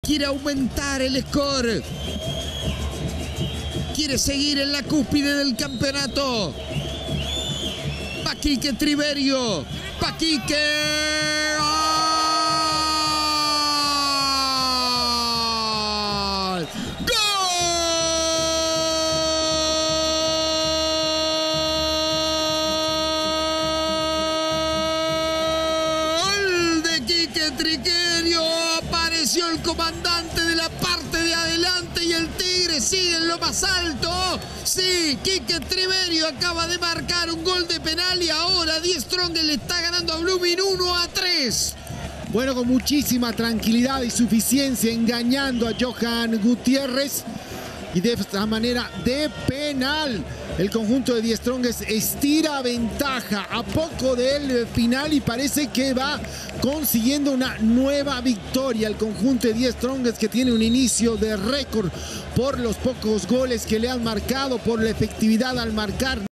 quiere aumentar el score. Quiere seguir en la cúspide del campeonato. Paquique Triverio. Paquique. ¡Gol! ¡Gol de Quique Triverio! Apareció el comandante de la parte de adelante y el Tigre sigue en lo más alto. Sí, Quique Triverio acaba de marcar un gol de penal y ahora Die Strongest le está ganando a Blooming 1-3. Bueno, con muchísima tranquilidad y suficiencia, engañando a Johan Gutiérrez. Y de esta manera, de penal, el conjunto de Die Strongest estira ventaja a poco del final y parece que va consiguiendo una nueva victoria. El conjunto de Die Strongest, que tiene un inicio de récord por los pocos goles que le han marcado, por la efectividad al marcar.